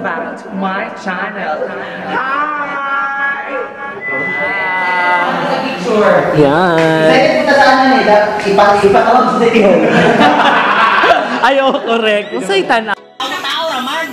back to my channel. Hi! Yan. Saya punta sa ano eh, ipatawag sa iyo. Ayo, correct. Masay tana. Tao raman.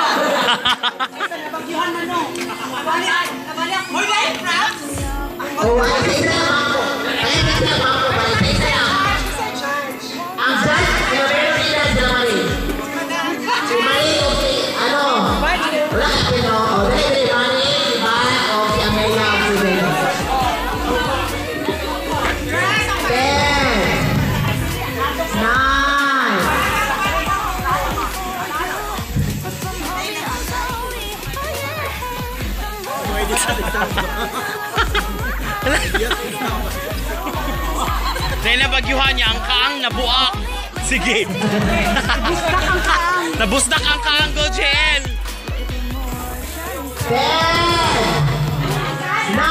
Dahil nabagyuhan niya, ang kaang nabuak. Sige. Nabusdak ang kaang go, Jen. 10, 9,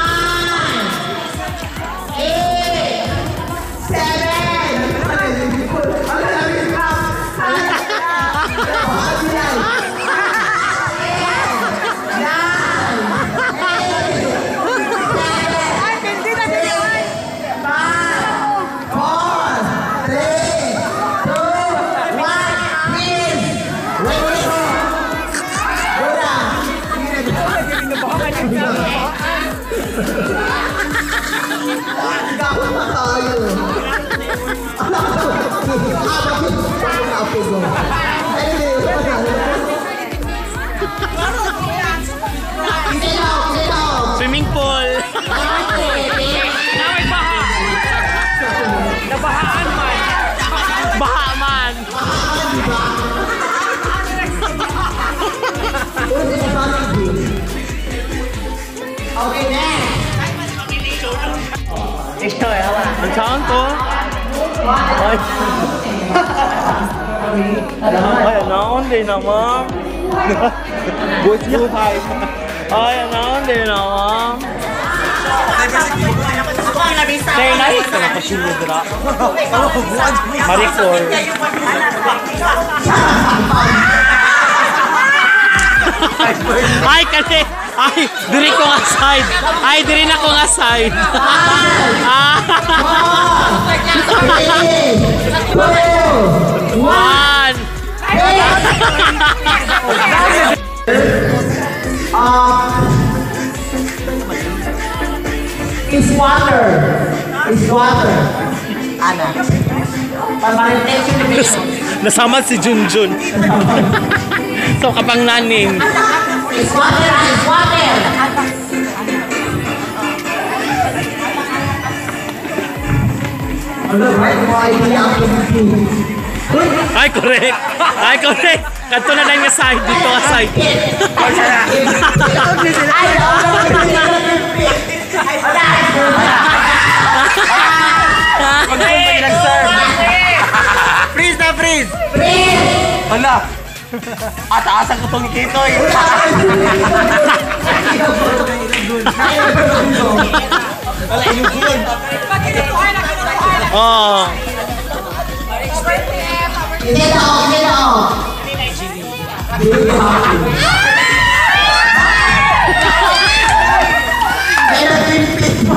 Swimming pool. Nabahaan man. Baha man. Okay, next. Ikaw eh, hawa. Ang saan to? Ay. Ay, anaon din naman. Boys buhay. Ay, anaon din naman. Kaya nahit ka na pasilyo dira. Maricor. Ay, kasi. Ay, diri ko nga side. Ay, diri na ko nga side. One. Is water. Is water. Ana. Nasama si Junjun. So, kapang naning. Is water. Is water. Ay, correct. Ay, correct. Kanto na nga side. Dito nga side. Freeze na freeze! Freeze! Hala! Ataasan ko tong kitoy! Wala, inugulan! Oh. Hindi na ako, hindi na ako. Pero timpit mo.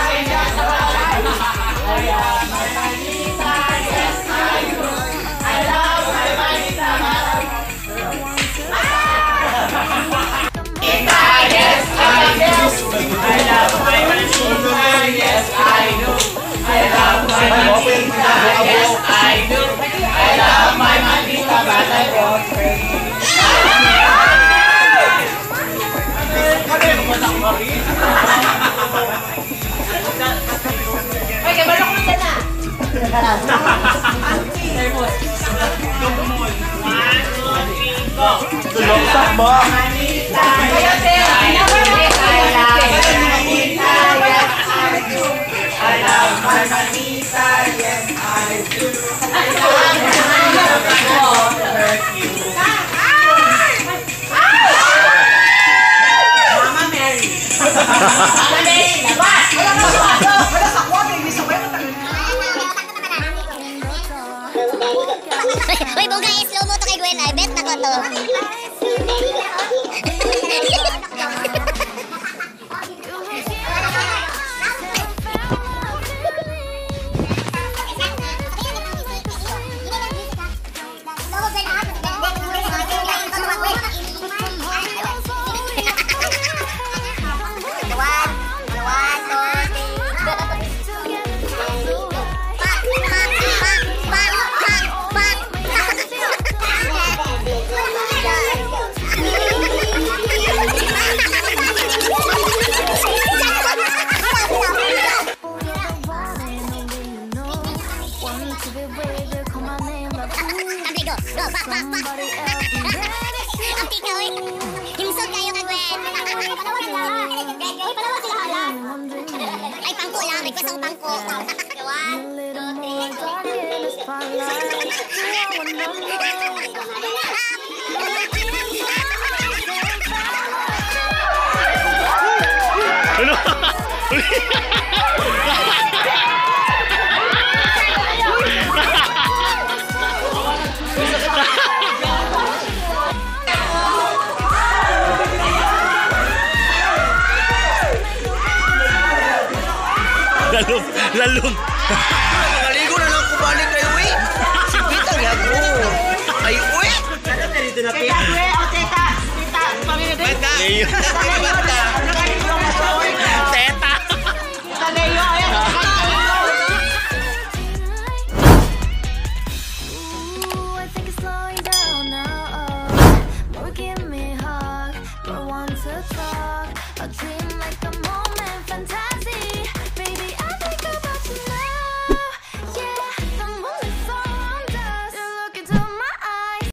I Oy, kabalo ko na na. Tulongsak ba? Uy, bunga slow mo to kay Gwen. I bet na ko to. Ay, pangko lang. Request ang pangko. 1, 2, 3. Ano? Lalong. Maligo na lang kubalik kayo eh. Sige, tangyag mo. Ay, uy. Teka, Gwen. O, teka. Tita, pamilya din. Leo. Teta. Tita Leo, ayan. I think it's slowing down now. More give me hug, but want to talk.